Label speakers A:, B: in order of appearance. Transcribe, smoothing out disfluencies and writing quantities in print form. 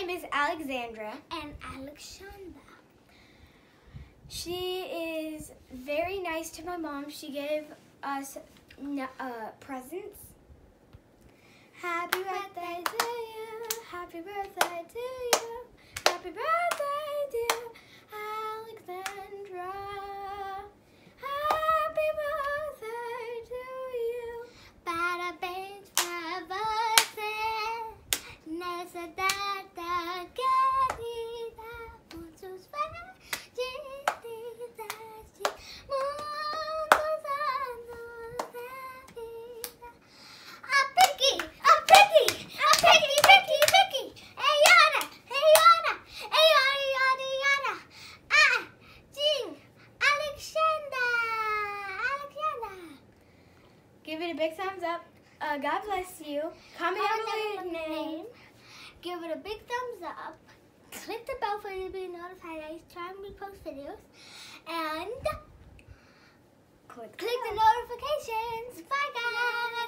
A: name is Alexandra.
B: And Alexandra.
A: She is very nice to my mom. She gave us presents. Happy birthday to you. Happy birthday to you. Happy birthday, dear Alexandra. Happy birthday to you.
B: Para bem pra você, nessa data querida, muitos felizes muitos anos de vida. A Piggy, a Piggy, a Piggy, Piggy, Piggy. Hey Yana, hey Yana, hey Yana, Yana. Ah, Jean, Alexandra, Alexandra.
A: Give it a big thumbs up. God bless you. Comment down below your name.
B: Give it a big thumbs up. Click the bell for you to be notified each time we post videos. And
A: Click
B: click the notifications. Bye guys.